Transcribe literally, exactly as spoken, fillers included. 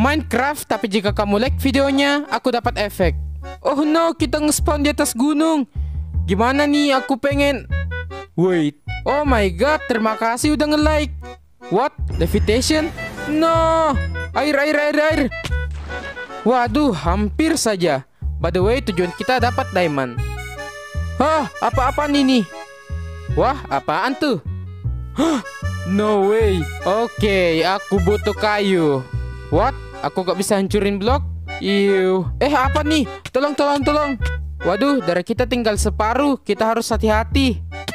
Minecraft, tapi jika kamu like videonya, aku dapat efek. Oh no, kita nge-spawn di atas gunung. Gimana nih, aku pengen... Wait, oh my god, terima kasih udah nge-like. What? Levitation? No, air, air, air, air. Waduh, hampir saja. By the way, tujuan kita dapat diamond. Hah, apa-apaan ini? Wah, apaan tuh? Hah, no way. Oke, aku butuh kayu. What? Aku gak bisa hancurin blok? Iu. Eh, apa nih? Tolong, tolong, tolong. Waduh, darah kita tinggal separuh. Kita harus hati-hati.